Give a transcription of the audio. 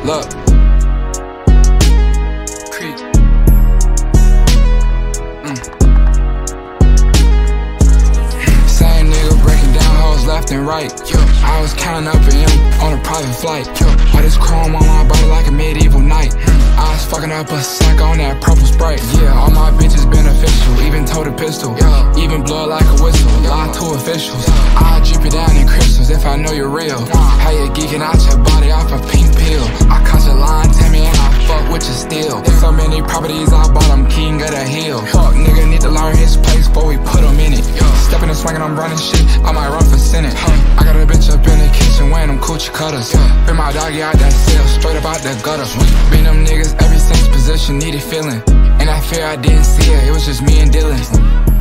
Look. Creep. Same nigga breaking down hoes left and right. I was counting up in him on a private flight. All this chrome on my body like a medieval knight. I was fucking up a sack on that purple Sprite. Yeah, all my bitches beneficial, even told a pistol. Even blood like a whistle, lie to officials. I'll drip it down in crystals if I know you're real. How you geeking out your body off a pink pill. I caught your line, tell me, and I fuck with you still. So many properties I bought, I'm king of the hill. Fuck nigga need to learn his place before we put him in it. Stepping and swinging, I'm running shit, I might run for Senate. I got a bitch up in the kitchen wearing them coochie cutters. Bring my doggy out that cell, straight up out the gutter. Been them niggas ever since position needed feeling. And I fear I didn't see it, it was just me and Dylan.